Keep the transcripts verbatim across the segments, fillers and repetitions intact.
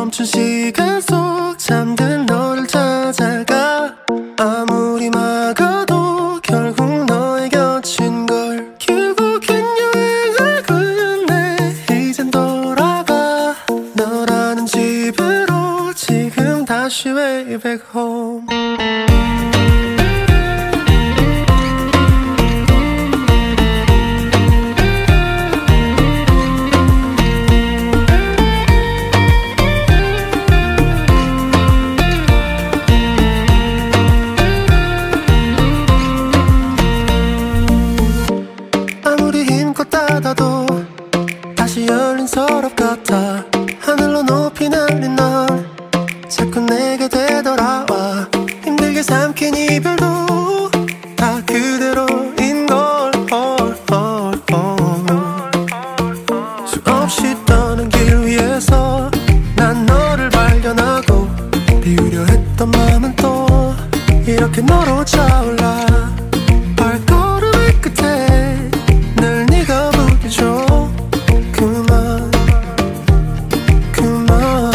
멈춘 시간 속 잠든 너를 찾아가 아무리 막아도 결국 너의 곁인걸 결국엔 여행을 끝내 이젠 돌아가 너라는 집으로 지금 다시 way back home. 다시 열린 서랍 같아 하늘로 높이 날린 넌 자꾸 내게 되돌아와 힘들게 삼킨 이별도 다 그대로인 걸 수없이 떠는 길 위에서 난 너를 발견하고 비우려 했던 마음은 또 이렇게 너로 차올라 발걸음의 끝에 늘 네가 부딪혀 그만 그만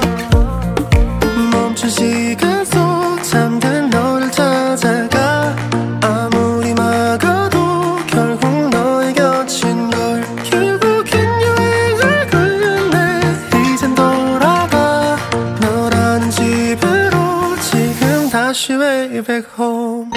멈춘 시간 속 잠든 너를 찾아가 아무리 막아도 결국 너의 곁인걸 결국엔 여행을 끝내 이젠 돌아가 너라는 집으로 지금 다시 way back home.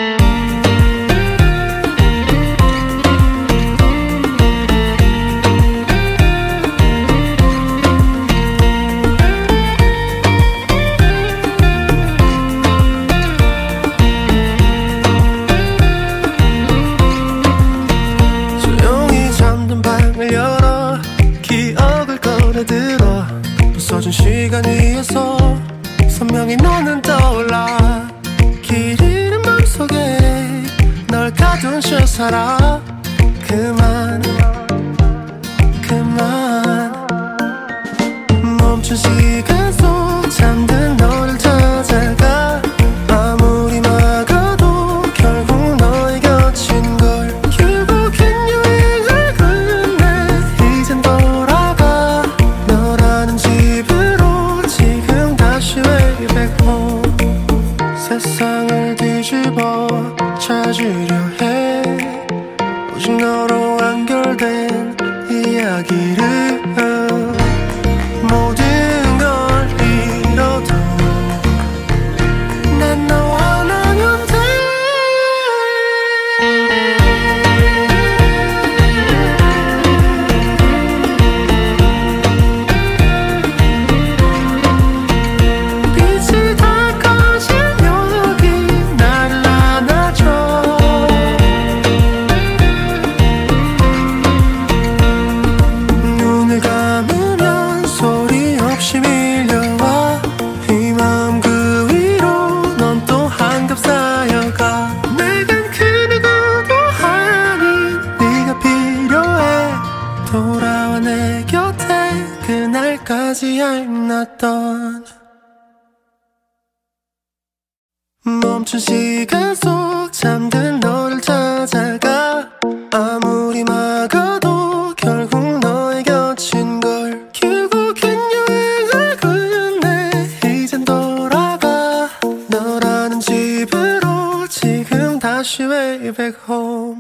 부서진 시간 위에서 선명히 너는 떠올라 길 잃은 맘속에 널 가둔 채 살아 그만 그만 멈춘 시간 속 잠든 너를 찾아가 아무리 막아도 결국 너의 곁인걸 결국엔 여행을 끝내 이젠 돌아가 너라는 집으로 지금 다시 way back home. 세상을 뒤집어 찾으려 해 오직 너로 완결된 이야기를 모든 걸 잃어도 난 너와 나면 돼. 빛이 다 꺼진 여기 나를 안아줘 눈을 감으면 소리 없이 밀려와 이 마음 그 위로 넌 또 한겹 쌓여가 내겐 그 누구도 아닌 네가 필요해 돌아와 내 곁에 그날까지 I'm not done. 멈춘 시간 속 잠든 너를 찾아가 아무리 막아도 결국 너의 곁인걸 결국엔 여행을 끝내 이젠 돌아가 너라는 집으로 지금 다시 way back home.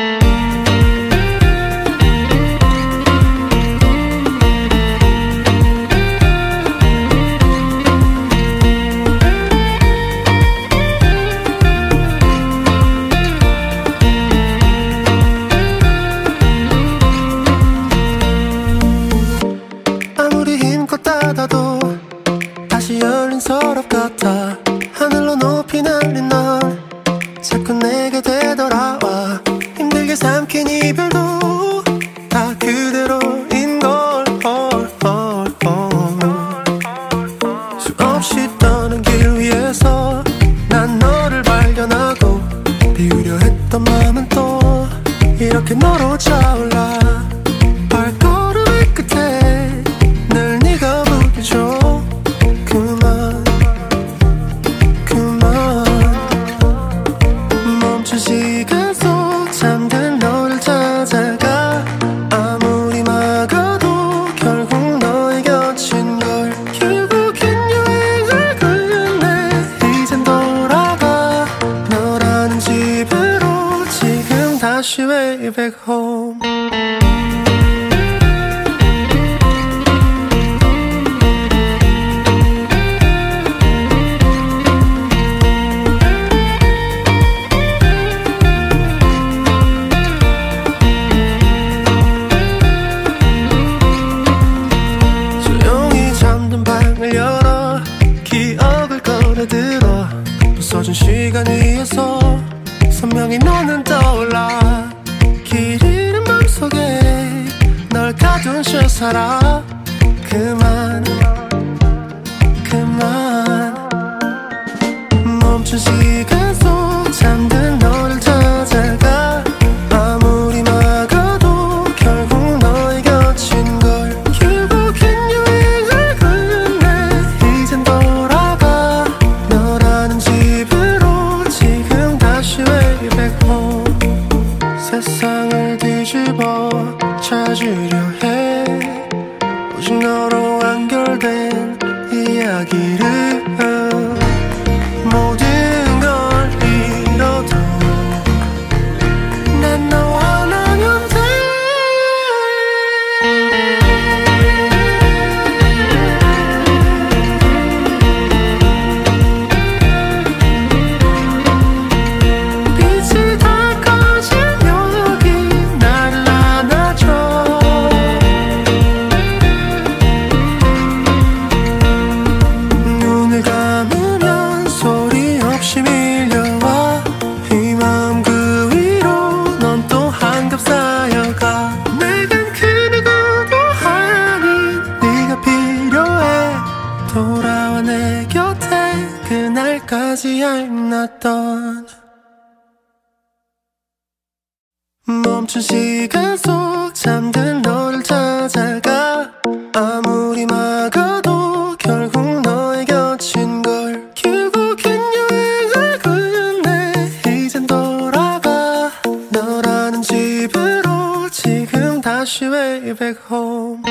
아무리 힘껏 닫아도 다시 열린 서랍 같아 하늘로 높이 날린 넌 자꾸 내게 되돌아와 힘들게 삼킨 이별도 다 그대로인 걸 수없이 떠는 길 위에서 난 너를 발견하고 비우려 했던 마음은 또 이렇게 너로 차올라 발걸음의 끝에 늘 네가 부딪혀 그만 way back home. 조용히 잠든 방을 열어 기억을 꺼내들어 부서진 시간 위에서 선명히 너는 떠올라. 길 잃은 맘속에 널 가둔 채 살아. 그만 그만 멈춘 시간 속 잠든 너를 찾아가. 아무리 막아도 결국 너의 곁인 걸. 결국엔 여행을 끝내 이젠 돌아가. 너라는 집으로 지금 다시 way back home. 세상을 뒤집어 찾으려 해. 오직 너로 완결된 이야기를. 모든 걸 잃어도 난 너와 나면 돼. 빛이 다 꺼진 여기 나를 안아줘. 눈을 감으면 소리 없이 밀려와. 이 마음 그 위로 넌 또 한겹 쌓여가. 내겐 그 누구도 아닌 네가 필요해. 돌아와 내 곁에 그날까지 알났던. 멈춘 시간 속 잠든 너를 찾아가. 아무리 막아도 결국 너의 곁인 걸. 결국엔 여행을 끝내 이젠 돌아가. 너라는 집으로 지금 다시 way back home.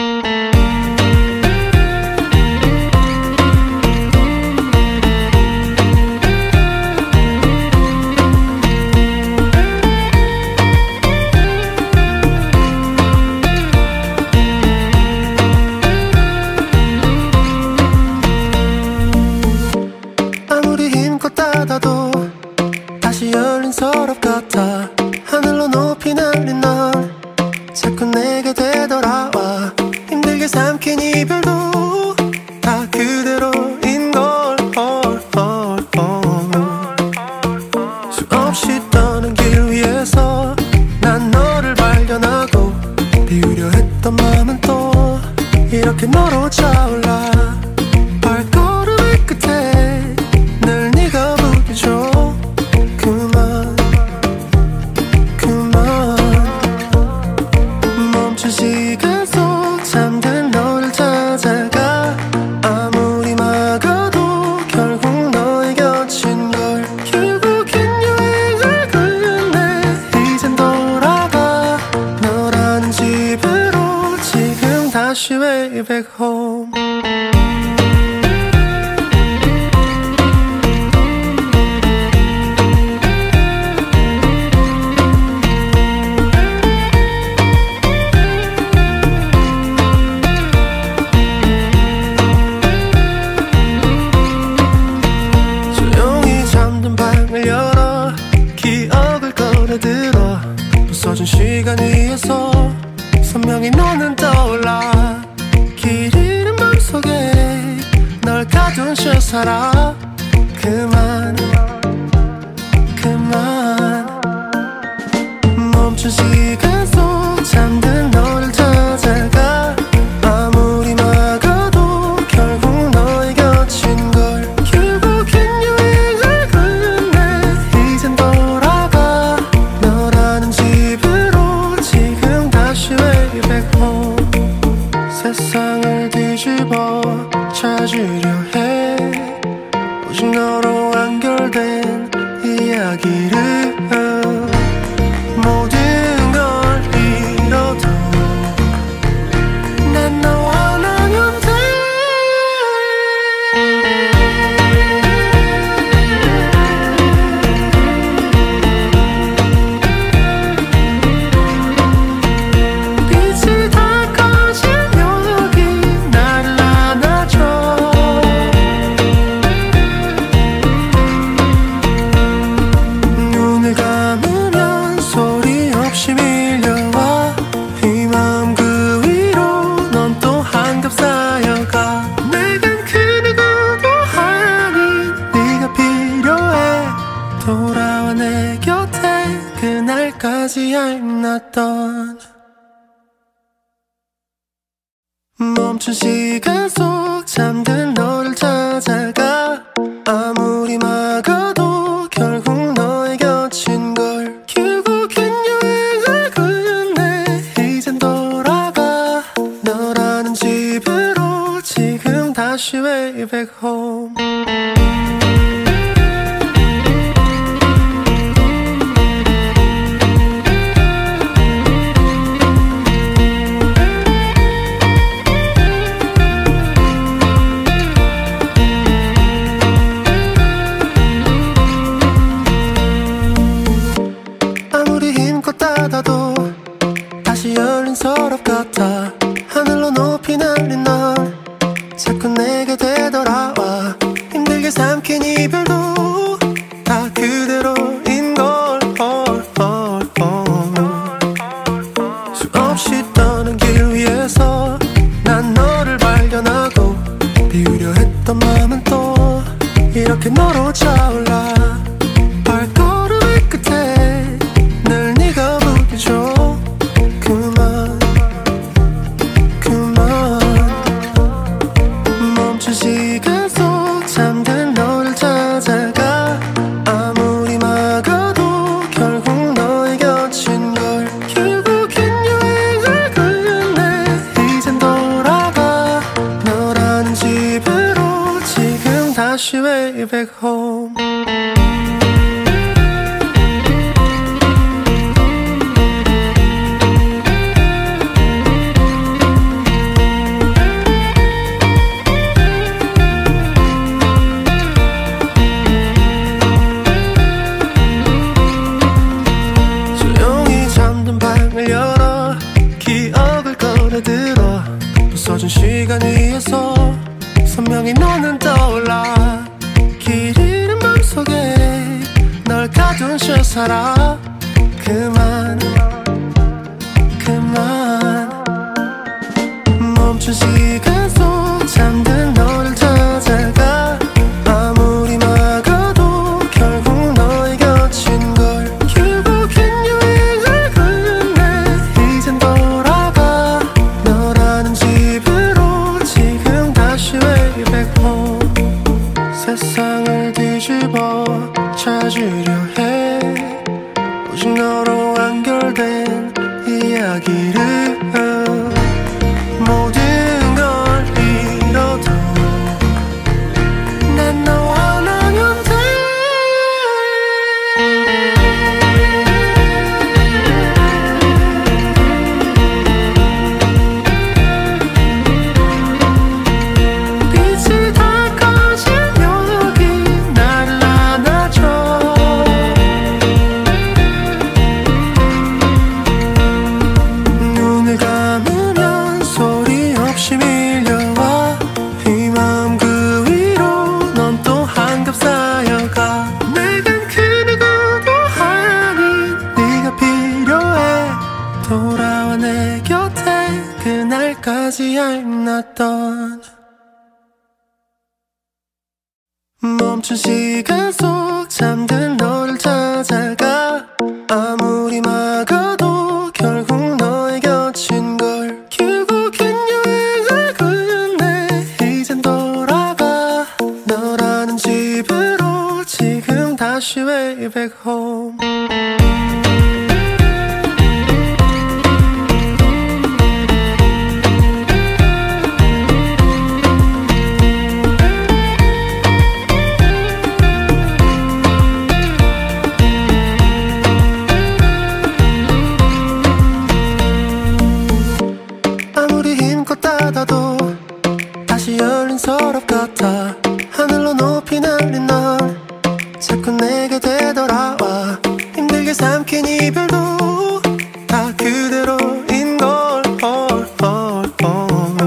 아무리 힘껏 닫아도 다시 열린 서랍 같아. 하늘로 높이 날린 넌 자꾸 내게 되돌아와. 힘들게 삼킨 이별도 다 그대로인 걸. 수없이 떠는 길 위에서 난 너를 발견하고. 비우려 했던 마음은 또 이렇게 너로 차올라. 발걸음의 끝에 늘 네가 보여줘. 그만 그만 멈춘 시간 속 잠든 너를 찾아가. 아무리 막아도 결국 너의 곁인 걸. 결국엔 여행을 끝내 이젠 돌아가. 너라는 집으로 지금 다시 way back home. 조용히 잠든 방을 열어 기억을 꺼내들어 부서진 시간 위에서 선명히 너는 떠올라. 길 잃은 맘속에 널 가둔 채 살아. 그만 그만 멈춘 시간 속 잠든 너를 찾아가. 아무리 막아도 결국 너의 곁인 걸. 결국엔 여행을 끝내 이젠 돌아가. 너라는 집으로 지금 다시 way back home. 세상을 뒤집어 찾으려 해. 오직 너로 완결된 이야기를. 모든 걸 잃어도 난 너와 나면 돼. 잠든 너를 찾아가 아무리 막아도 결국 너의 곁인걸 결국엔 여행을 끝내 이젠 돌아가 너라는 집으로 지금 다시 way back home 다시 열린 서랍 같아 하늘로 높이 날린 넌 자꾸 내게 되돌아와 힘들게 삼킨 이별도 다 그대로인걸 hold, hold, hold. 수없이 떠는 길 위에서 난 너를 발견하고 비우려 했던 마음은 또 이렇게 너로 차올라 발걸음의 끝에 늘 네가 부딪혀 그만 그만 멈춘 시간 속 잠든 너를 찾아가 아무리 막아도 결국 너의 곁인걸 결국엔 여행을 끝내 이젠 돌아가 너라는 집으로 지금 다시 way back home 부서진 시간 위에서 선명히 너는 떠올라 길 잃은 맘속에 널 가둔 채 살아 그만 그만 멈춘 시간 속 잠든 너를 찾아가 아무리 막아도 결국 너의 곁인걸 결국엔 여행을 끝내 이젠 돌아가 너라는 집으로 지금 다시 way back home 세상을 뒤집어 찾으려 해 오직 너로 완결된 이야기를 모든 걸 잃어도 난 너와 나면 돼 빛이 다 꺼지면 여기 나를 안아줘 눈을 감으면 소리 없이 밀려와 이 마음 그 위로 넌 또 한겹 쌓여가 내겐 그 누구도 아닌 네가 필요해 돌아와 내 곁에 그날까지 I'm not done 멈춘 시간 속 잠든 너를 찾아가 아무리 막아도 결국 너의 곁인걸 결국엔 여행을 끝내 이젠 돌아가 너라는 집으로 지금 다시 way back home 아무리 힘껏 닫아도 다시 열린 서랍 같아 하늘로 높이 날린 넌 자꾸 내게 되돌아와 힘들게 삼킨 이별도 다 그대로인걸 hold, hold, hold.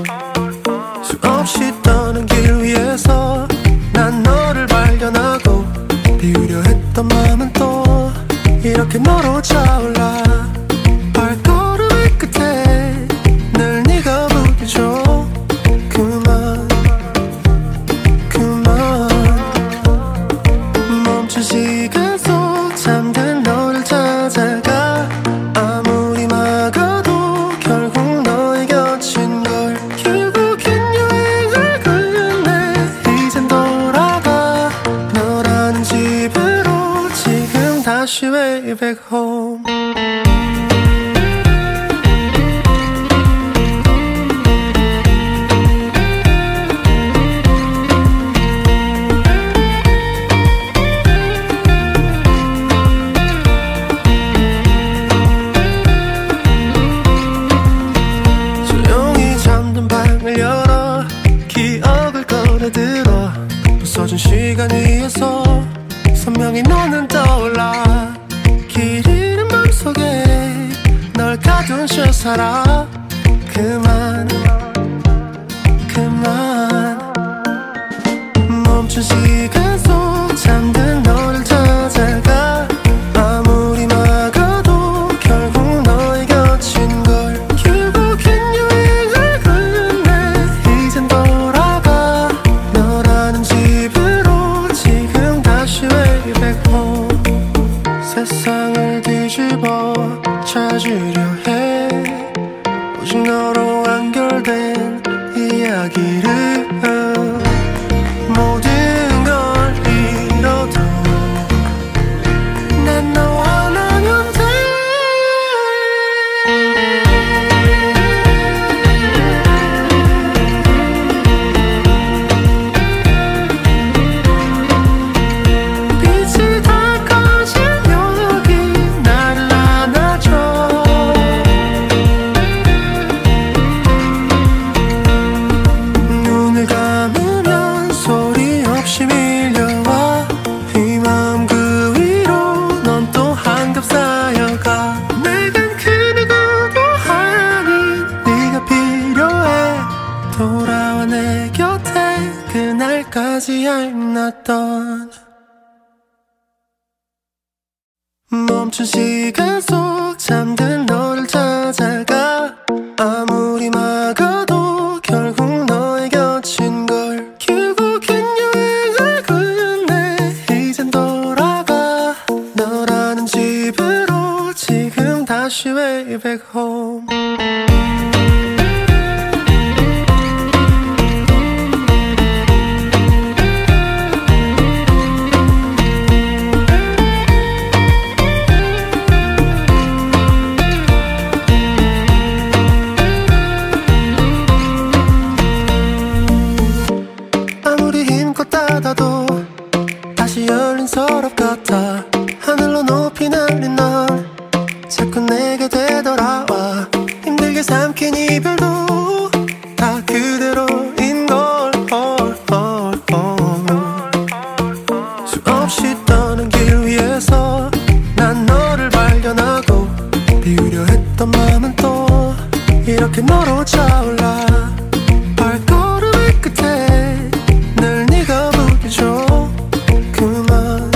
수없이 떠는 길 위에서 난 너를 발견하고 비우려 했던 마음은 또 이렇게 너로 차올라 발걸음의 끝에 늘 네가 부딪혀 그만 그만 way back home. 부서진 시간 위에서 선명히 너는 떠올라. 길 잃은 맘속에 널 가둔 채 살아. 그만 그만 멈춘 시간 속 잠든 너를 찾아가. 아무리 막아도 결국 너의 곁인 걸. 결국엔 여행을 끝내 이젠 돌아가. 너라는 집으로 지금 다시 way back home. 세상을 뒤집어 찾으려 해. 오직 너로 완결된 이야기를. 모든 걸 잃어도 난 너와 나면 돼. 빛이 다 꺼진 여기 나를 안아줘. 눈을 감으면 소리 없이 밀려와. 이 마음 그 위로 넌 또 한겹 쌓여가. 내겐 그 누구도 아닌 네가 필요해. 돌아와 내 곁에 그날까지 I'm not done. 멈춘 시간 속 잠든 너를 찾아가. 아무리 막아도 결국 너의 곁인 걸. 결국엔 여행을 끝내 이젠 돌아가. 너라는 집으로 지금 다시 way back home. 아무리 힘껏 닫아도 다시 열린 서랍 같아. 하늘로 높이 날린 널 자꾸 내게 되돌아와. 힘들게 삼킨 이별도 다 그대로인 걸. 수없이 떠는 길 위에서 난 너를 발견하고. 비우려 했던 마음은 또 이렇게 너로 차올라. 발걸음의 끝에 늘 네가 보여줘. 그만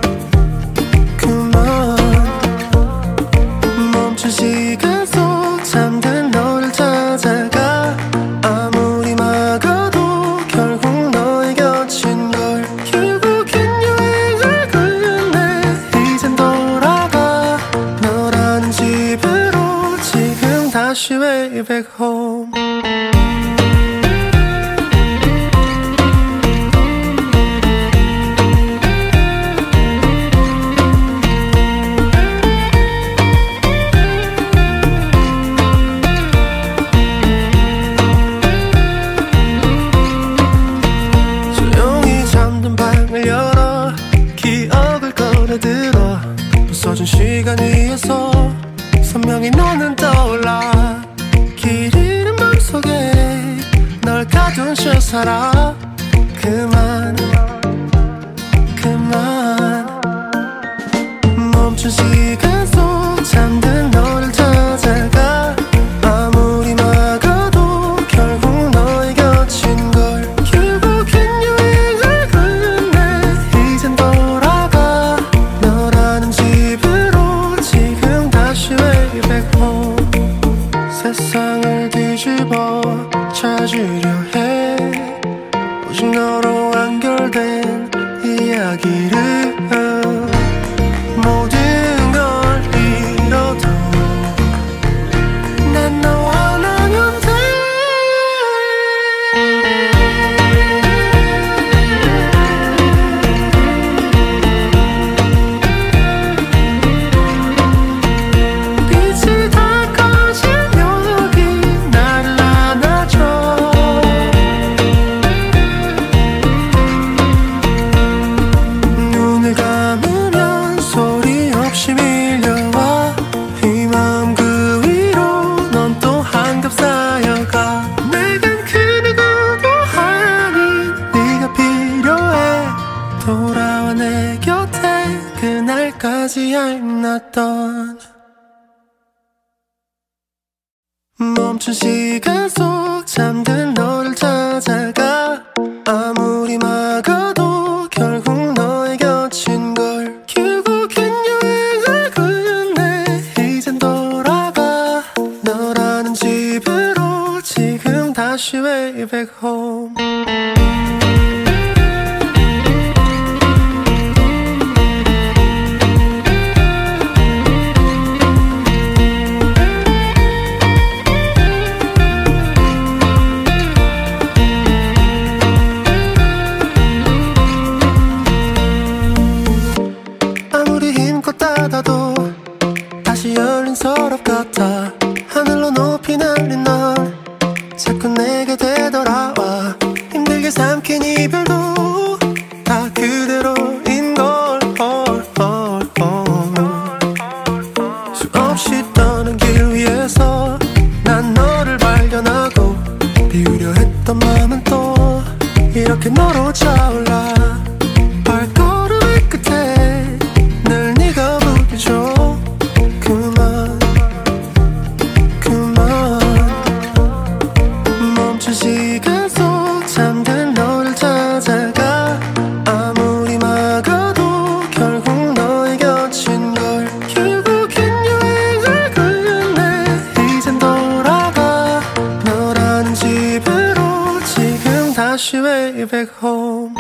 그만 멈춘 시간 속 잠든 너를 찾아가. 아무리 막아도 결국 너의 곁인 걸. 결국엔 여행을 끝내 이젠 돌아가. 너라는 집으로 지금 다시 way back home. 조용히 잠든 방을 열어 기억을 꺼내들어. 부서진 시간 위에서 선명히 너는 떠올라. 길 잃은 맘속에 널 가둔 채 살아. 그만 그만 멈춘 시간 속 잠든 너를 찾아가. 아무리 막아도 결국 너의 곁인 걸. 결국엔 여행을 끝내 이젠 돌아가. 너라는 집으로 지금 다시 way back home. 세상을 뒤집어 찾으려 해. 오직 너로 날까지 얄났던 멈춘 시간 속 잠든 너를 찾아가 아무리 막아도 결국 너의 곁인걸 결국엔 여행을 끝내 이젠 돌아가 너라는 집으로 지금 다시 way back home 다시 열린 서랍 같아 하늘로 높이 날린 넌 자꾸 내게 되돌아와 힘들게 삼킨 이별도 다 그대로인걸 수없이 떠난 길 위에서 난 너를 발견하고 비우려 했던 마음은 또 이렇게 너로 차올라 발걸음의 끝에 늘 네가 부딪혀 그만 그만 멈춘 시간 속 잠든 너를 찾아가 아무리 막아도 결국 너의 곁인걸 결국엔 여행을 끝내 이젠 돌아가 너라는 집으로 지금 다시 way back home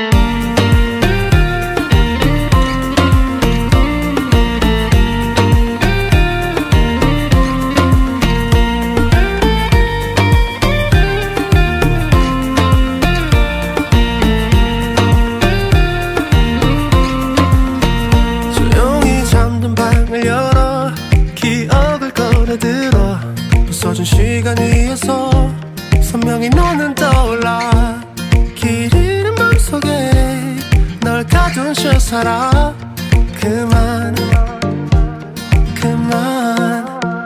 부서진 시간 위에서 선명히 너는 떠올라 길 잃은 맘속에 널 가둔 채 살아 그만 그만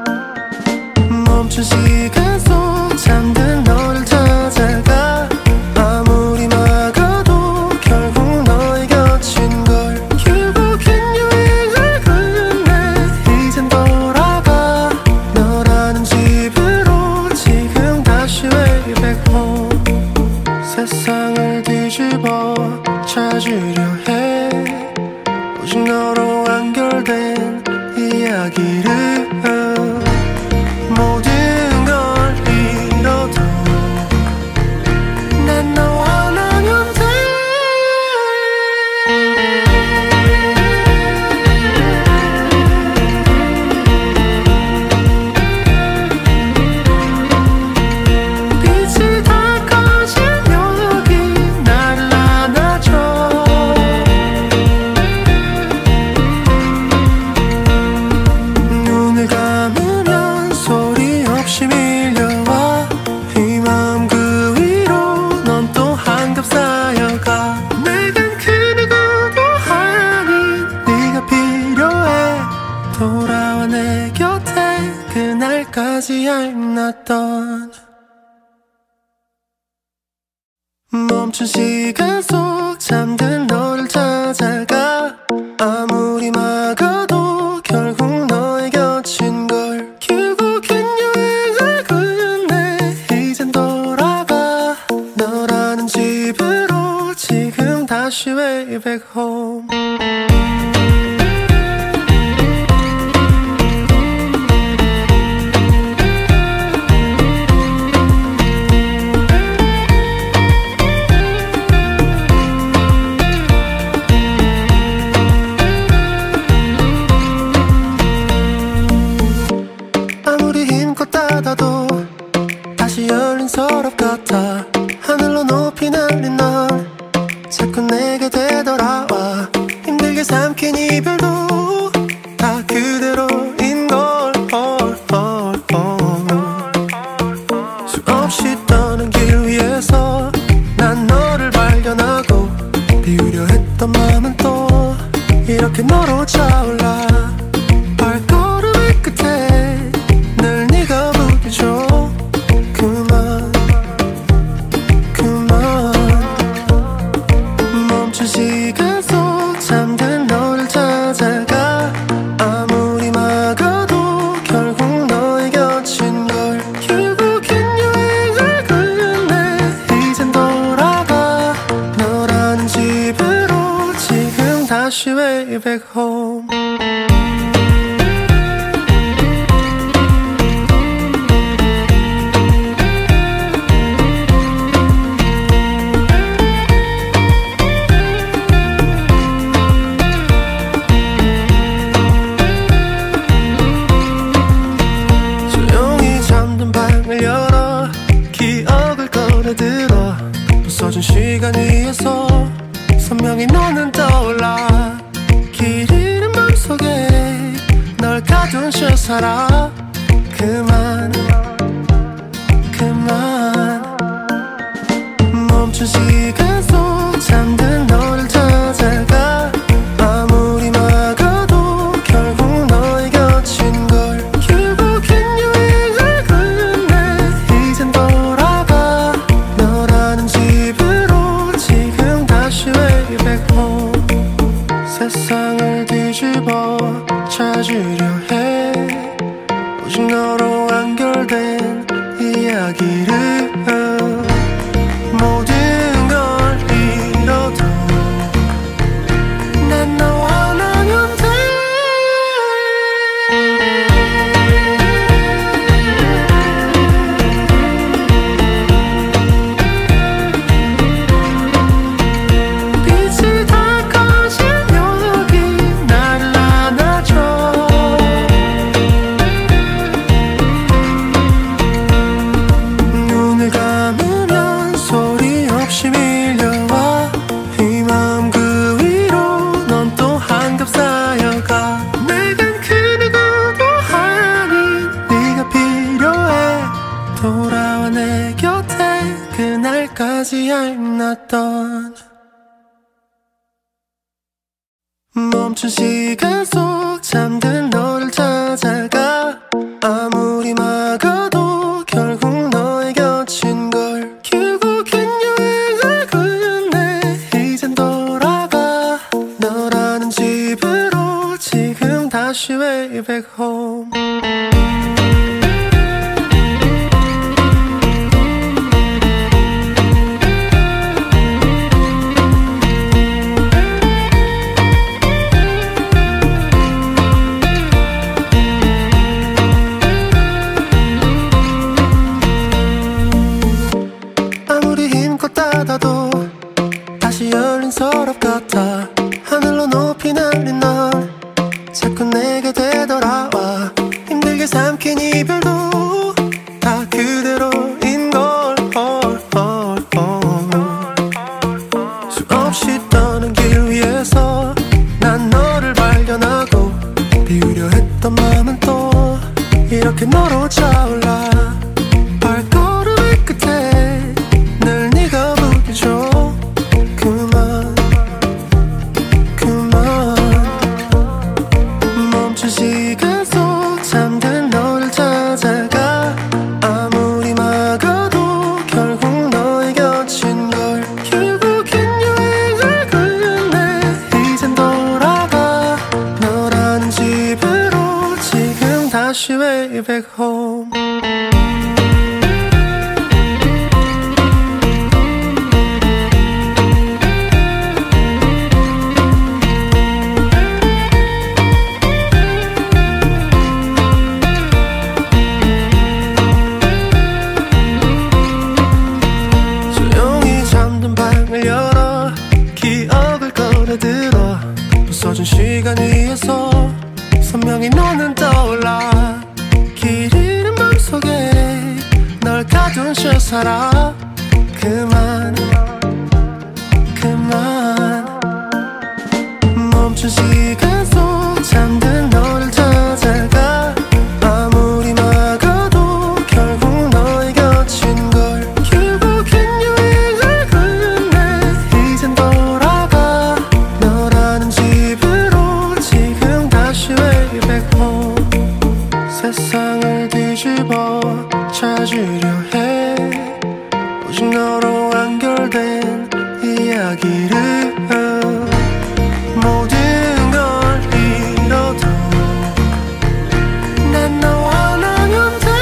멈춘 시간 속 잠든 너를 찾아가 아무리 막아도 결국 너의 곁인걸 결국엔 여행을 끝내 이젠 돌아가 너라는 집으로 지금 다시 way back home 세상을 뒤집어 찾으려 해 오직 너로 완결된 이야기를 모든 걸 잃어도 난 너와 나면 돼 빛이 다 꺼진 여기 나를 안아줘 눈을 감으면 소리 없이 밀려와 이 마음 그 위로 넌 또 한겹 쌓여가 내겐 그 누구도 아닌 네가 필요해 돌아와 내 곁에 그날까지 얄났던 멈춘 시간 속 잠든 너를 찾아가 아무리 막아도 결국 너의 곁인걸 결국엔 여행을 끝내 이젠 돌아가 너라는 집으로 지금 다시 way back home 아무리 힘껏 닫아도 다시 열린 서랍 같아 하늘로 높이 날린 넌 자꾸 내게 되돌아와 힘들게 삼킨 이별도 다 그대로인걸 수없이 떠난 길 위에서 난 너를 발견하고 비우려 했던 마음은 또 이렇게 너로 차올라 발걸음의 끝에 늘 네가 부딪혀 그만 그만 멈춘 시간 속 잠든 너를 찾아가 다시 way back home. 부서진 시간 위에서 선명히 너는 떠올라. 길 잃은 맘속에 널 가둔 채 살아. 그만 그만 멈춘 시간 속 잠든 너를 찾아가. 아무리 막아도 결국 너의 곁인 걸. 결국엔 여행을 끝내 이젠 돌아가. 너라는 집으로 지금 다시 way back home. 세상을 뒤집어 찾으려 해. 오직 너로 완결된 이야기를. 모든 걸 잃어도 난 너와 나면 돼. 빛이 다 꺼진 여기 나를 안아줘. 눈을 감으면 소리 없이 밀려와. 이 마음 그 위로 넌 또 한겹 쌓여가. 내겐 그 누구도 아닌 네가 필요해. 돌아와 내 곁에 그날까지 I'm not done. 멈춘 시간 속 잠든 너를 찾아가. 아무리 막아도 결국 너의 곁인 걸. 결국엔 여행을 끝내 이젠 돌아가. 너라는 집으로 지금 다시 way back home. 아무리 힘껏 닫아도 다시 열린 서랍 같아. 하늘로 높이 날린 널 자꾸 내게 되돌아와. 힘들게 삼킨 이별도 다 그대로인 걸. 수없이 떠는 길 위에서 난 너를 발견하고. 비우려 했던 마음은 또 이렇게 너로 차올라. 발걸음의 끝에 늘 네가 보여줘. 그만 그만 멈춘 시간 속 잠든 너를 찾아가. 아무리 막아도 결국 너의 곁인 걸. 결국엔 여행을 끝내 이젠 돌아가. 너라는 집으로 지금 다시 way back home. 조용히 잠든 방을 열어 기억을 꺼내들어. 부서진 시간 위에서 선명히 너는 떠올라. 길 잃은 맘속에 널 가둔 채 살아. 그만 그만 멈춘 시간 속 잠든 너를 찾아가. 아무리 막아도 결국 너의 곁인 걸. 결국엔 여행을 끝내 이젠 돌아가. 너라는 집으로 지금 다시 way back home. 세상을 뒤집어 찾으려 해. 오직 너로 완결된 이야기를. 모든 걸 잃어도 난 너와 나면 돼.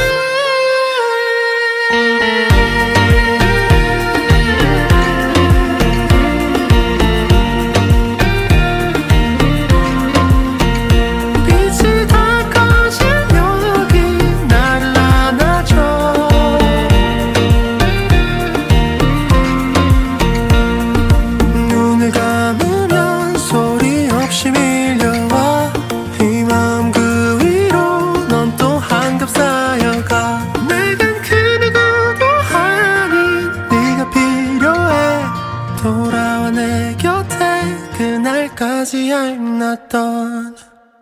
돌아와 내 곁에 그날까지 알났던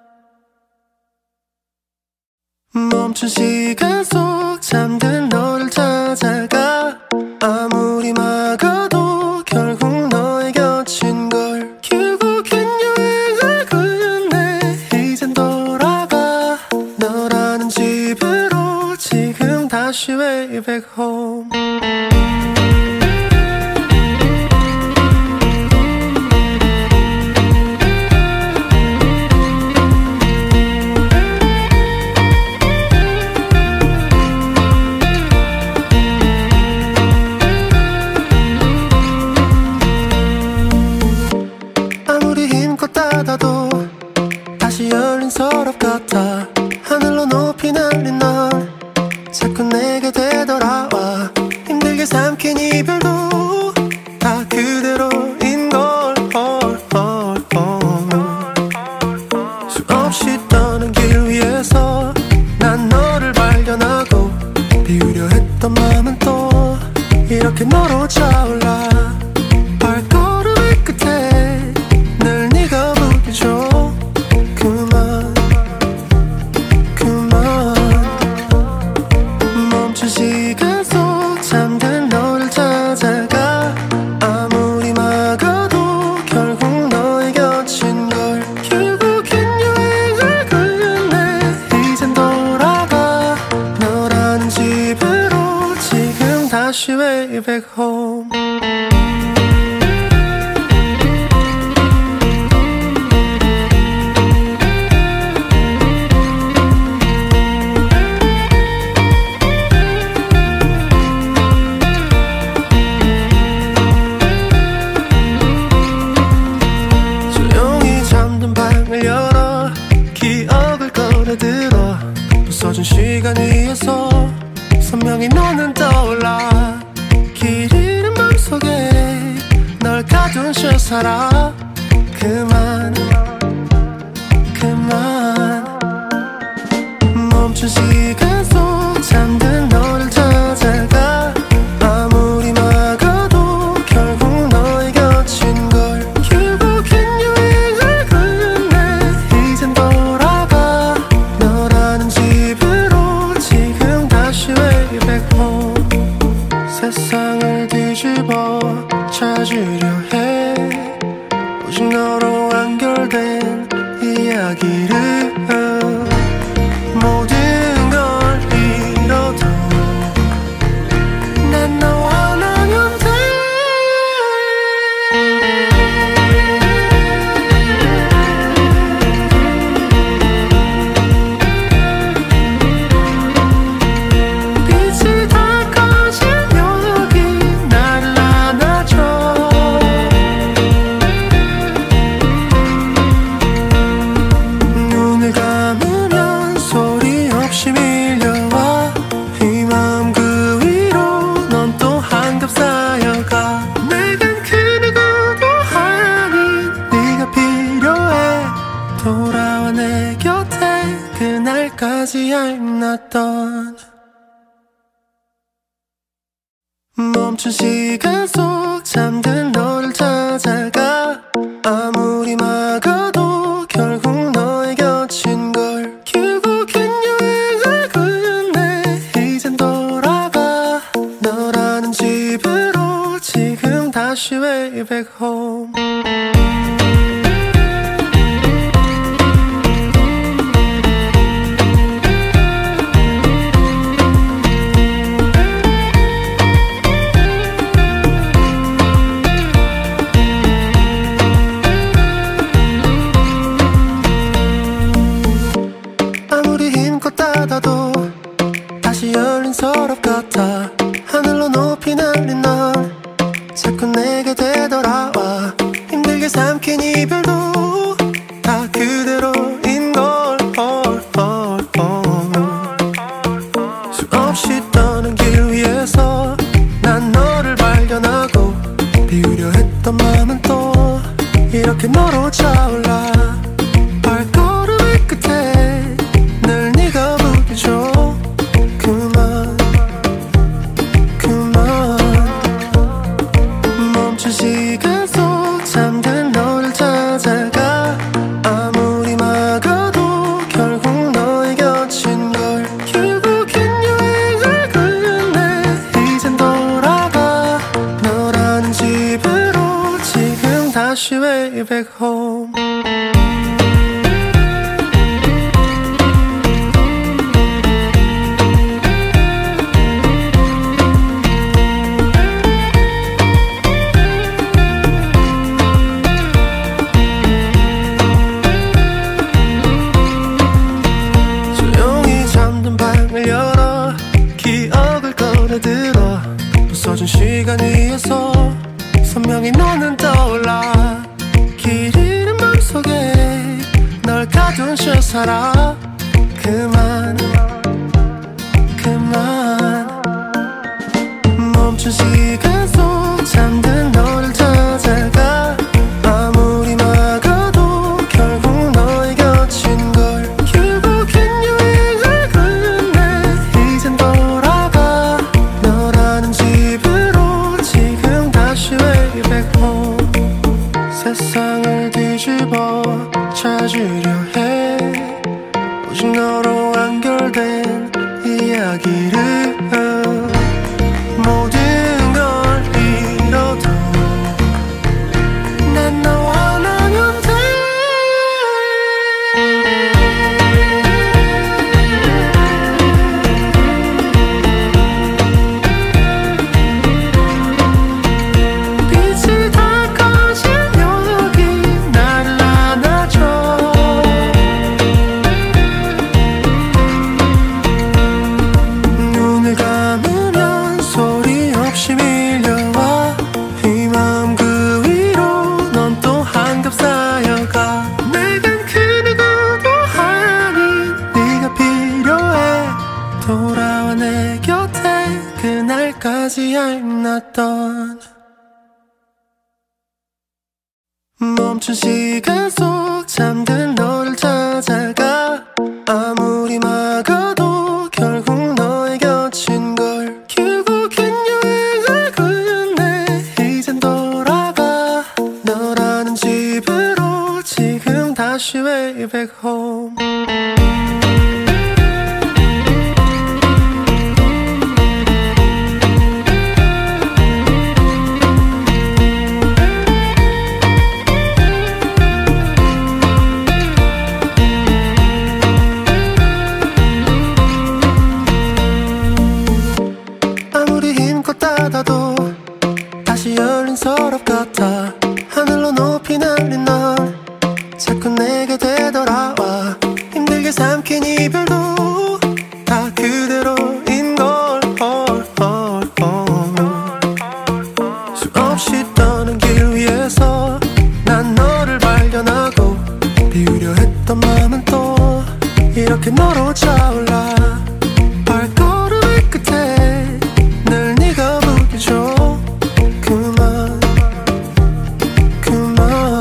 멈춘 시간 속 잠든 너를 찾아가 아무리 막아도 결국 너의 곁인걸 결국엔 여행을 끝내 이젠 돌아가 너라는 집으로 지금 다시 way back home 다시 열린 서랍 같아 하늘로 높이 날린 넌 자꾸 내게 되돌아와 힘들게 삼킨 이별도 다 그대로인걸 수없이 떠는 길 위에서 난 너를 발견하고 비우려 했던 마음은 또 이렇게 너로 차올라 발걸음의 끝에 늘 네가 부딪혀 그만 그만 멈춘 시간 속 잠든 너를 찾아가 아무리 막아도 결국 너의 곁인걸 결국엔 여행을 끝내 이젠 돌아가 너라는 집으로 지금 다시 way back home 들어 부서진 시간 위에서 선명히 너는 떠올라 길 잃은 맘속에 널 가둔 채 살아 그만 그만 멈춘 시간 속 잠든 너를 찾아가 아무리 막아도 결국 너의 곁인걸 결국엔 여행을 끝내 이젠 돌아가 너라는 집으로 지금 다시 way back home 세상을 뒤집어 찾으려 해 오직 너로 완결된 이야기를 모든 걸 잃어도 난 너와 나면 돼 빛이 다 꺼진 여기 나를 안아줘 눈을 감으면 소리 없이 밀려와 이 마음 그 위로 넌 또 한겹 쌓여가 내겐 그 누구도 아닌 네가 필요해 돌아와 내 곁에 그날까지 알났던 멈춘 시간 속 잠든 너를 찾아가 아무리 막아도 결국 너의 곁인걸 결국엔 여행을 끝내 이젠 돌아가 너라는 집으로 지금 다시 way back home 아무리 힘껏 닫아도 다시 열린 서랍 같아 하늘로 높이 날린 넌 자꾸 내게 되돌아와 힘들게 삼킨 이별도 다 그대로인걸 수없이 떠는 길 위에서 난 너를 발견하고 비우려 했던 마음은 또 이렇게 너로 차올라 발걸음의 끝에 늘 네가 부딪혀 그만 그만 멈춘 시간 다시 way back home. 부서진 시간 위에서 선명히 너는 떠올라. 길 잃은 맘속에 널 가둔 채 살아. 그만 그만 멈춘 시간 속 잠든 너를 찾아가. 아무리 막아도 결국 너의 곁인 걸. 결국엔 여행을 끝내 이젠 돌아가. 너라는 집으로 지금 다시 way back home. 세상을 뒤집어 찾으려 해. 오직 너로 완결된 이야기를. 모든 걸 잃어도 난 너와 나면 돼. 빛이 다 꺼진 여기 나를 안아줘. 눈을 감으면 소리 없이 밀려와. 이 마음 그 위로 넌 또 한겹 쌓여가. 내겐 그 누구도 아닌 네가 필요해. 돌아와 내 곁에 그날까지 I'm not done. 멈춘 시간 속 잠든 너를 찾아가. 아무리 막아도 결국 너의 곁인 걸. 결국엔 여행을 끝내 이젠 돌아가. 너라는 집으로 지금 다시 way back home. 아무리 힘껏 닫아도 다시 열린 서랍 같아. 하늘로 높이 날린 넌 자꾸 내게 되돌아와. 힘들게 삼킨 이별도 다 그대로인 걸. 수없이 떠는 길 위에서 난 너를 발견하고. 비우려 했던 마음은 또 이렇게 너로 차올라. 발걸음의 끝에 늘 네가 보여줘. 그만 그만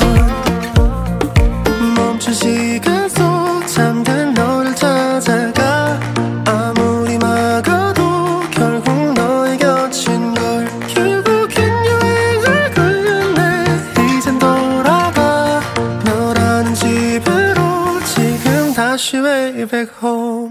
멈춘 시간 속 잠든 너를 찾아가. 아무리 막아도 결국 너의 곁인 걸. 결국엔 여행을 끝내 이젠 돌아가. 너라는 집으로 지금 다시 way back home.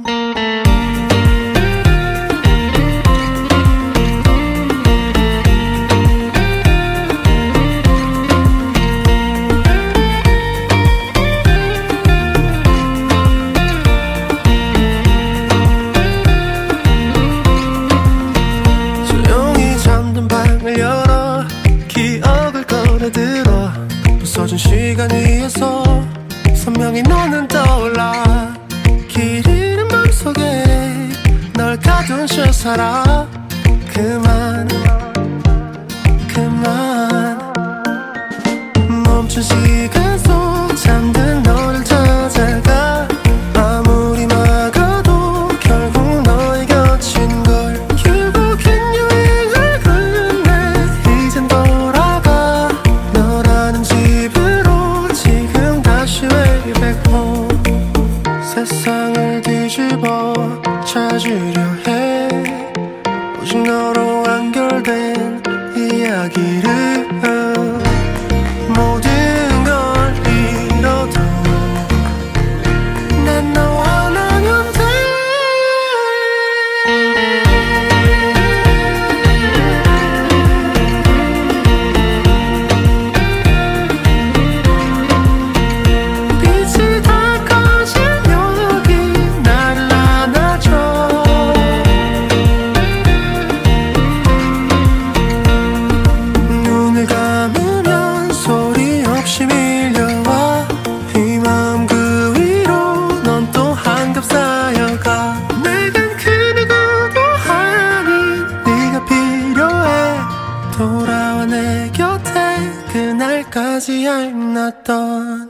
조용히 잠든 방을 열어 기억을 꺼내들어. 부서진 시간 위에서 선명히 너는 떠올라. 길 잃은 맘속에 널 가둔 채 살아. 그만 그만 멈춘 시간 속 잠든 너를 찾아가. 아무리 막아도 결국 너의 곁인 걸. 결국엔 여행을 끝내 이젠 돌아가. 너라는 집으로 지금 다시 way back home. 세상을 뒤집어 찾으려 해. 오직 너로 완결 그날까지 I'm not done.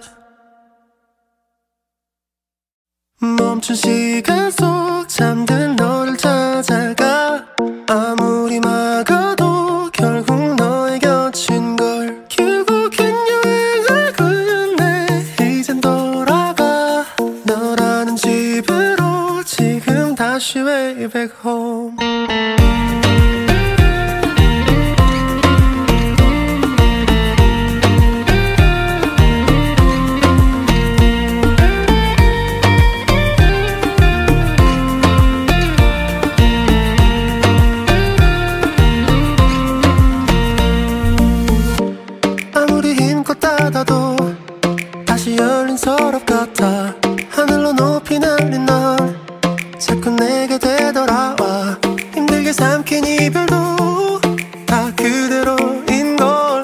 멈춘 시간 속 잠든 너를 찾아가 아무리 막아도 결국 너의 곁인 걸. 결국엔 여행을 끝내 이젠 돌아가 너라는 집으로 지금 다시 way back home. 다시 열린 서랍 같아. 하늘로 높이 날린 넌 자꾸 내게 되돌아와. 힘들게 삼킨 이별도 다 그대로인 걸.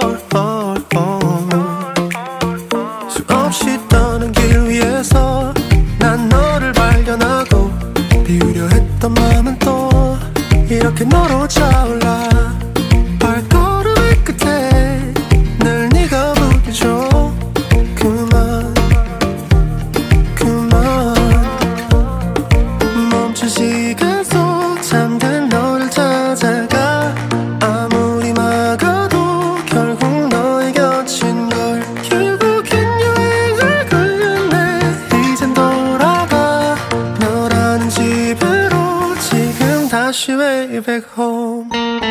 수없이 떠는 길 위에서 난 너를 발견하고 비우려 했던 마음은 또 이렇게 너로 차올라. 발걸음의 끝에 늘 네가 부딪혀. 그만 그만 멈춘 시간 속 잠든 너를 찾아가 아무리 막아도 결국 너의 곁인 걸. 결국엔 여행을 끝내 이젠 돌아가 너라는 집으로 지금 다시 way back home.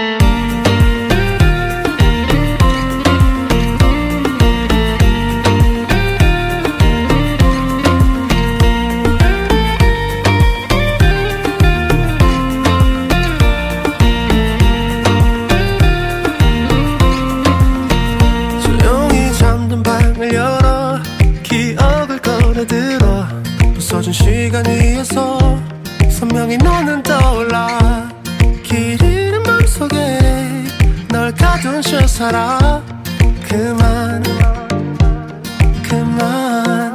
부서진 시간 위에서 선명히 너는 떠올라. 길 잃은 맘속에 널 가둔 채 살아. 그만 그만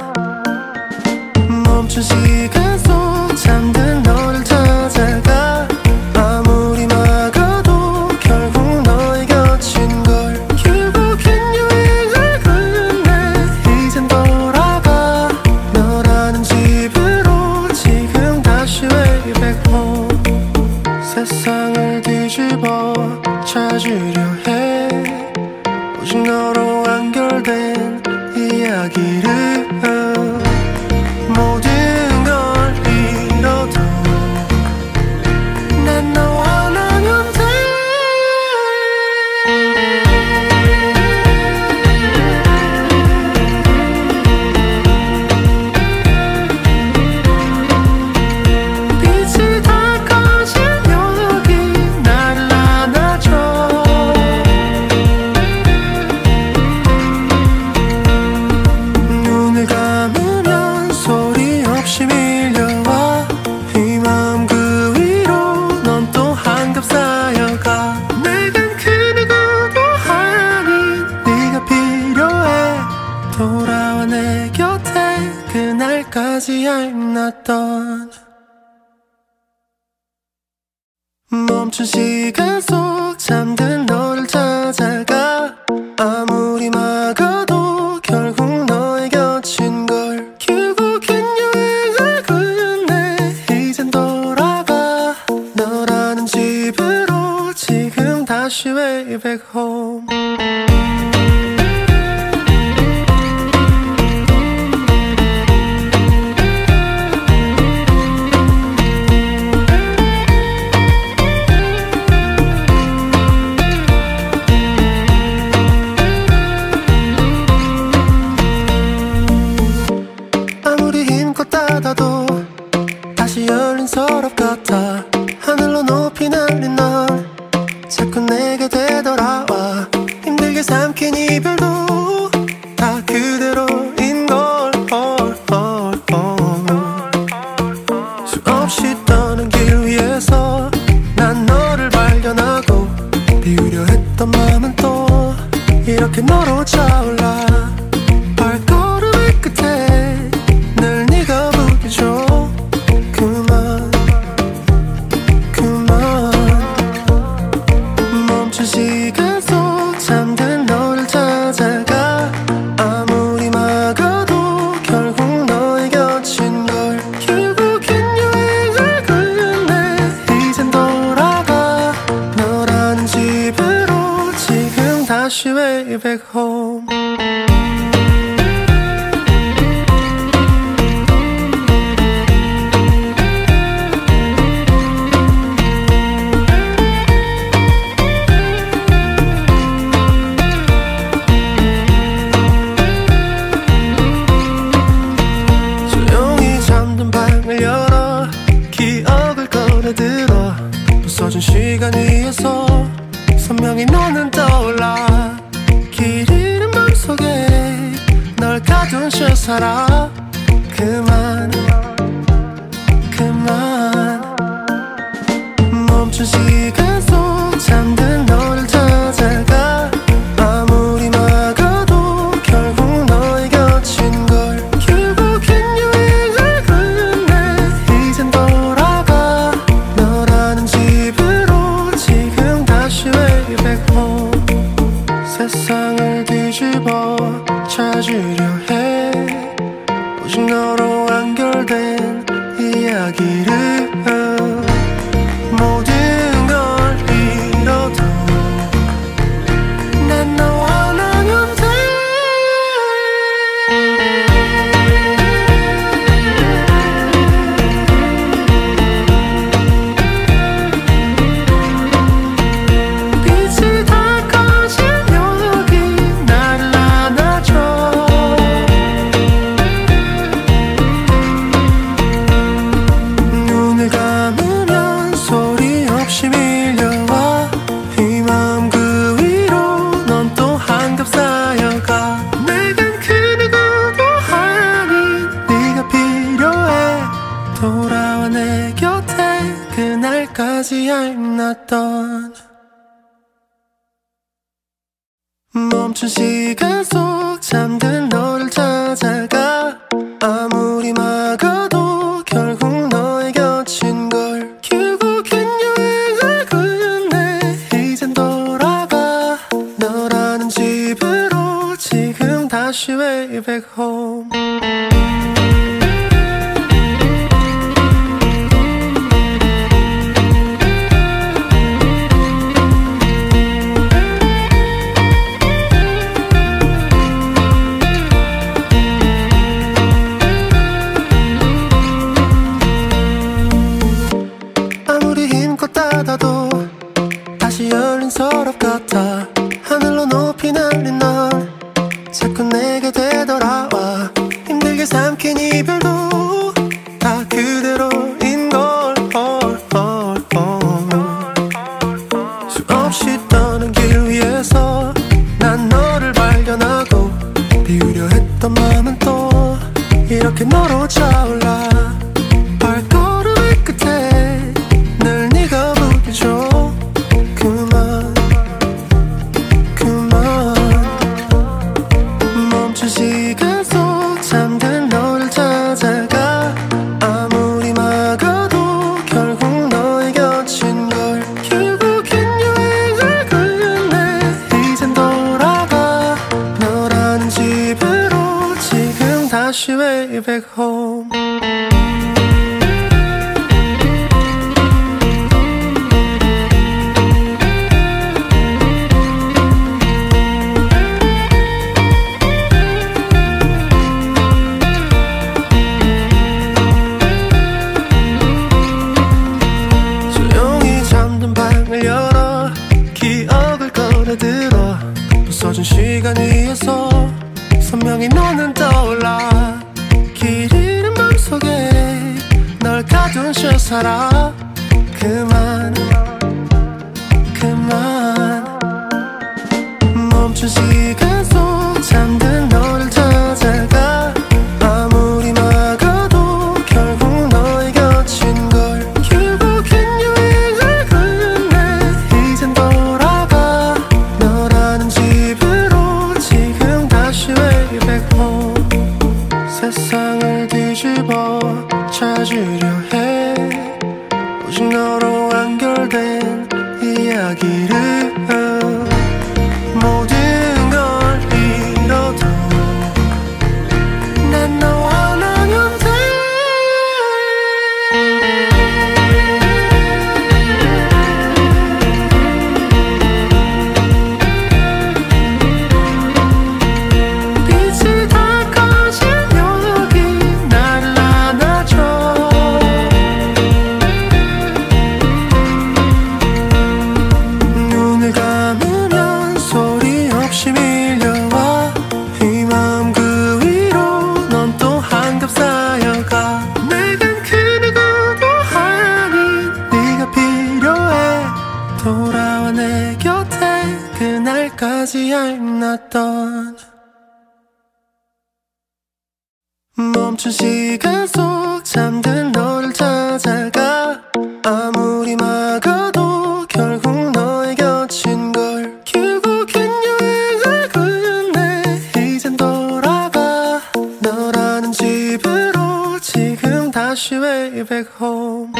멈춘 시간 속 잠든 너를 찾아가 아무리 막아도 결국 너의 곁인 걸. 결국엔 여행을 끝내 이젠 돌아가 너라는 집으로 지금 다시 way back home. 세상을 뒤집어 찾으려 해 오직 너로 완결된 이야기를. 모든 걸 잃어도 난 너와 나면 돼. 빛이 다 꺼지면 여기 나를 안아줘. 눈을 감으면 소리 없이 밀려와. 이 마음 그 위로 넌 또 한겹 쌓여가. 내겐 그 누구도 아닌 네가 필요해. 돌아와 내 곁에 그날까지 I'm not done. 멈춘 시간 속 잠든 너를 찾아가 아무리 막아도 결국 너의 곁인 걸. 결국엔 여행을 끝내 이젠 돌아가 너라는 집으로 지금 다시 way back home. 다시 열린 서랍 같아. 하늘로 높이 날린 넌 자꾸 내게 되돌아와. 힘들게 삼킨 이별도 다 그대로인 걸. 수없이 떠는 길 위에서 난 너를 발견하고 비우려 했던 마음은 또 이렇게 너로 차올라. 발걸음의 끝에 늘 네가 부딪혀. 그만 그만 멈춘 시간 속 잠든 너 way back home. 조용히 잠든 방을 열어 기억을 꺼내들어 부서진 시간 위에서 선명히 너는 떠올라. 길 잃은 맘속에 널 가둔 채 살아. 그만 그만 멈춘 시간 속 잠든 너를 찾아가. 아무리 막아도 결국 너의 곁인 걸. 결국엔 여행을 끝내 이젠 돌아가. 너라는 집으로 지금 다시 way back home. 세상을 뒤집어 찾으려 해. 오직 너로 완결된 이야기를. 모든 걸 잃어도 난 너와 나면 돼. 빛이 다 꺼진 여기 나를 안아줘. 눈을 감으면 소리 없이 밀려와. 이 마음 그 위로 넌 또 한겹 쌓여가. 내겐 그 누구도 아닌 네가 필요해. 돌아와 내 곁에 그날까지 알났던. 멈춘 시간 속 잠든 너를 찾아가. 아무리 막아도 결국 너의 곁인 걸. 결국엔 여행을 끝내 이젠 돌아가. 너라는 집으로 지금 다시 way back home. 아무리 힘껏 닫아도 다시 열린 서랍 같아. 하늘로 높이 날린 넌 자꾸 내게 되돌아와. 힘들게 삼킨 이별도 다 그대로인 걸. 수없이 떠는 길 위에서 난 너를 발견하고. 비우려 했던 마음은 또 이렇게 너로 차올라. 발걸음의 끝에 늘 네가 부딪혀. 그만 그만 멈춘 시간 속 잠든 너를 찾아가. 아무리 막아도 결국 너의 곁인 걸. 결국엔 여행을 끝내 이젠 돌아가. 너라는 집으로 지금 다시 way back home. 조용히 잠든 방을 열어 기억을 꺼내들어 부서진 시간 위에서 선명히 너는 떠올라. 길 잃은 맘속에 널 가둔 채 살아. 그만 그만 멈춘 시간 속 잠든 너를 찾아가. 아무리 막아도 결국 너의 곁인 걸. 결국엔 여행을 끝내 이젠 돌아가. 너라는 집으로 지금 다시 way back home. 세상을 뒤집어 찾으려 해. 오직 너로 완결된 이야기를. 모든 걸 잃어도 없이 밀려와 이 마음 그 위로 넌 또 한겹 쌓여가. 내겐 그 누구도 아닌 네가 필요해. 돌아와 내 곁에 그날까지 I'm not done. 멈춘 시간 속 잠든 너를 찾아가. 아무리 막아도 결국 너의 곁인걸. 결국엔 여행을 끝내 이젠 돌아가. 너라는 집으로 지금 다시 way back home.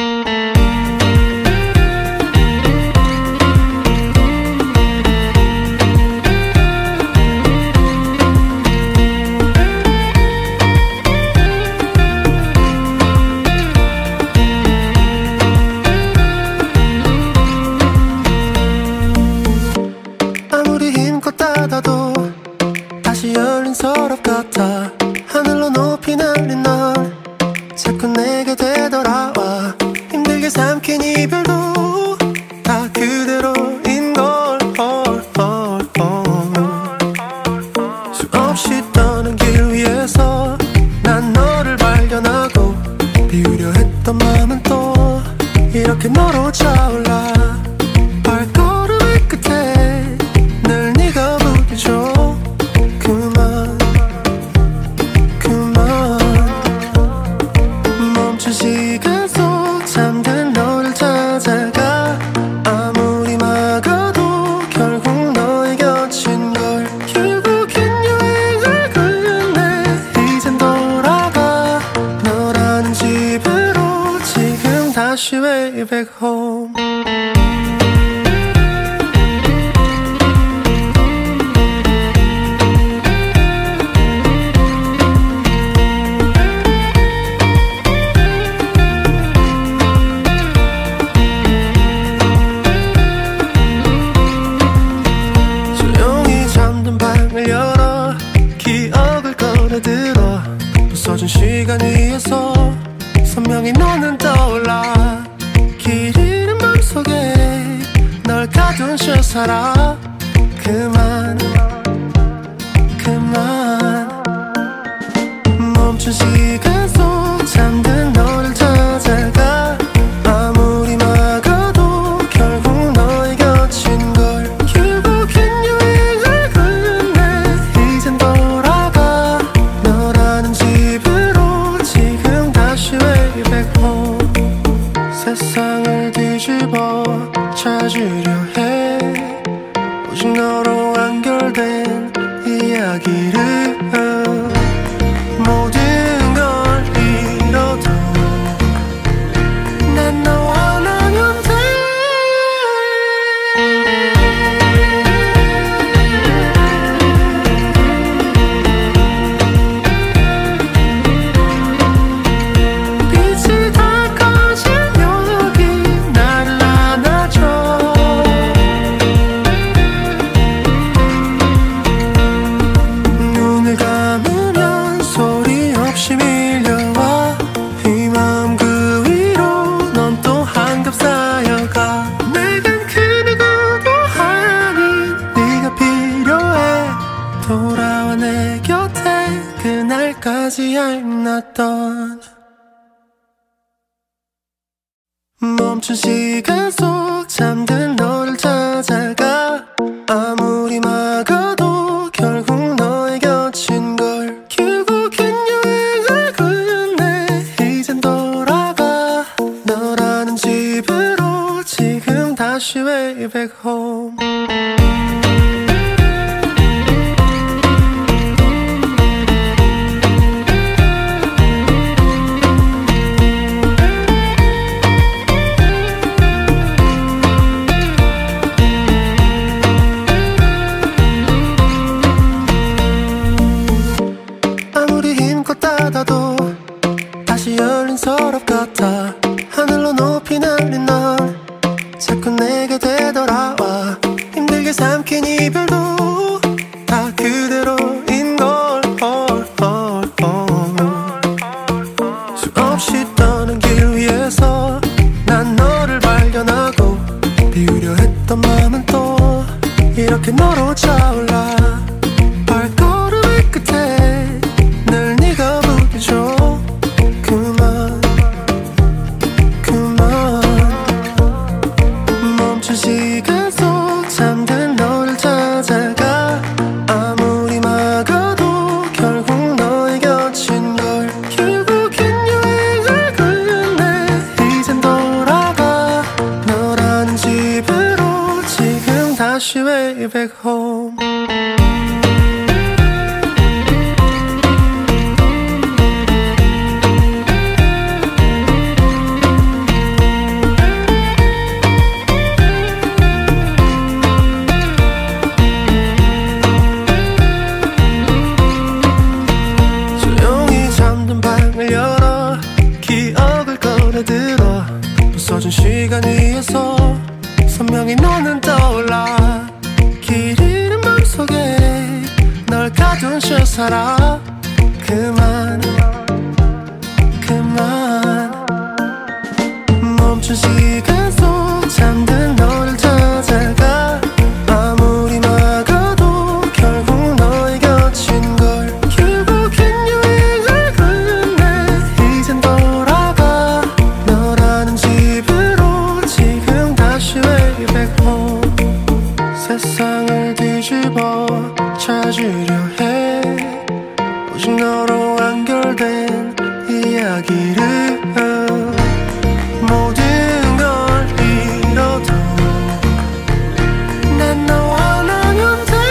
다시 열린 서랍 같아. 하늘로 높이 날린 널 자꾸 내게 되돌아와. 힘들게 삼킨 이별도 다 그대로인 걸. 수없이 떠는 길 위에서 난 너를 발견하고 비우려 했던 마음은 또 이렇게 너로 차올라. 발걸음의 끝에 늘 네가 부딪혀. 그만 그만. 멈춘 시간 속 잠든 너를 찾아가. 아무리 막아도 결국 너의 곁인걸. 결국엔 여행을 끝내 이젠 돌아가. 너라는 집으로 지금 다시 way back home. 부서진 시간 위에서 선명히 너는 떠올라. 길 잃은 맘속에 널 가둔 채 살아. 그만 그만. 멈춘 시간 속 잠든 너를 찾아가. 아무리 막아도 결국 너의 곁인걸. 결국엔 여행을 끝내 이젠 돌아가. 너라는 집으로 지금 다시 way back home. 세상을 뒤집어 찾으려 해. 오직 너로 완결된 이야기를. 모든 걸 잃어도 난 너와 나면 돼. 빛이 다 꺼진 여기 나를 안아줘. 눈을 감으면 소리 없이 밀려와 이 마음 그 위로 넌 또 한겹 쌓여가. 내겐 그 누구도 아닌 네가 필요해. 돌아와 내 곁에 그날까지 I'm not done. 멈춘 시간 속 잠든 너를 찾아가. 아무리 막아도 결국 너의 곁인걸. 결국엔 여행을 끝내 이젠 돌아가. 너라는 집으로 지금 다시 way back home. 다시 열린 서랍 같아. 하늘로 높이 날린 널 자꾸 내게 되돌아와. 가둔 채 살아. 그만 그만 멈춘 시간 속 잠든 너를 찾아가. 아무리 막아도 결국 너의 곁인 걸. 결국엔 여행을 끝내 이젠 돌아가. 너라는 집으로 지금 다시 way back home. 세상을 뒤집어 찾으려 해. 오직 너로 완결된 이야기를. 모든 걸 잃어도 난 너와 나면 돼.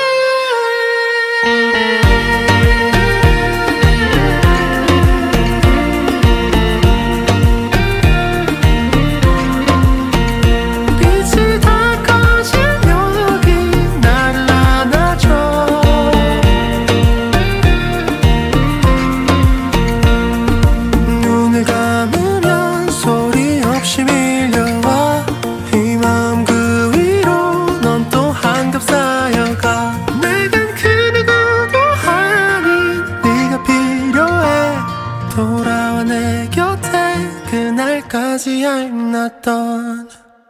빛이 다 꺼지면 여기 나를 안아줘. 눈을 감으면 소리 없이 밀려와. 이 마음 그 위로 넌 또 한겹 쌓여가. 내겐 그 누구도 아닌 네가 필요해. 돌아와 내 곁에 그날까지 I'm not done.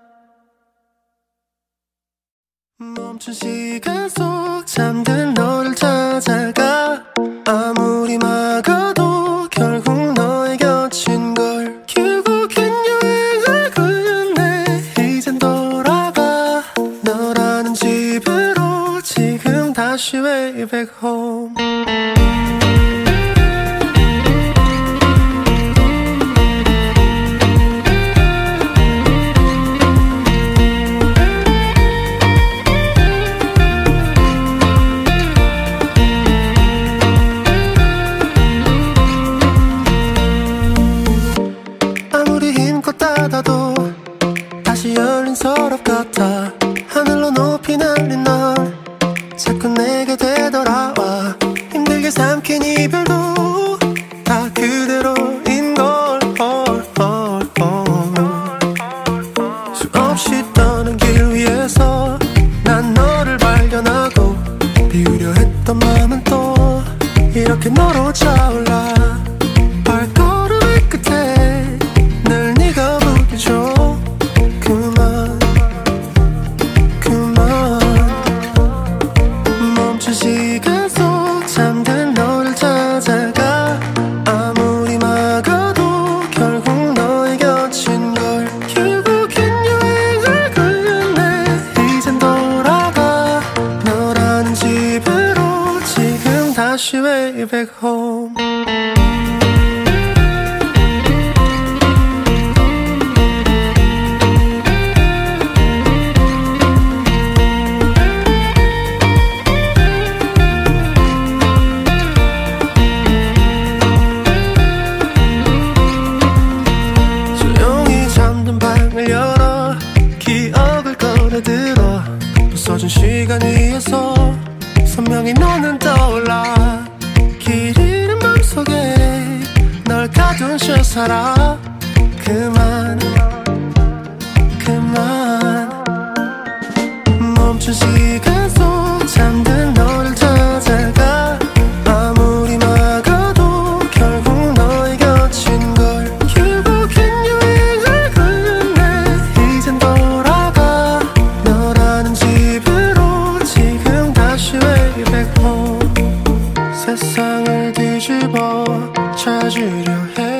멈춘 시간 속 잠든 너를 찾아가. 아무리 막아도 결국 너의 곁인 걸. 결국엔 여행을 끝내 이젠 돌아가. 너라는 집으로 지금 다시 way back home. 아무리 힘껏 닫아도 다시 열린 서랍 같아. 하늘로 높이 날린 넌 자꾸 내게 되돌아와. 힘들게 삼킨 이별도 다 그대로인 걸. 수없이 떠는 길 위에서 난 너를 발견하고. 비우려 했던 마음은 또 이렇게 너로 차올라. 발걸음의 끝에 늘 네가 부딪혀. 그만 그만 멈춘 시간 속 잠든 너를 찾아가. 아무리 막아도 결국 너의 곁인 걸. 결국엔 여행을 끝내 이젠 돌아가. 너라는 집으로 지금 다시 way back home. 조용히 잠든 방을 열어 기억을 꺼내들어. 부서진 시간 위에서 선명히 너는 떠올라. 길 잃은 맘속에 널 가둔 채 살아. 그만 그만 멈춘 시간 속 잠든 너를 찾아가. 아무리 막아도 결국 너의 곁인 걸. 결국엔 여행을 끝내 이젠 돌아가. 너라는 집으로 지금 다시 way back home. 세상을 뒤집어 찾으려 해.